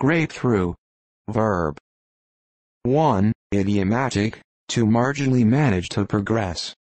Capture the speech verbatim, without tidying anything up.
scrape through. Verb. one. Idiomatic, to marginally manage to progress.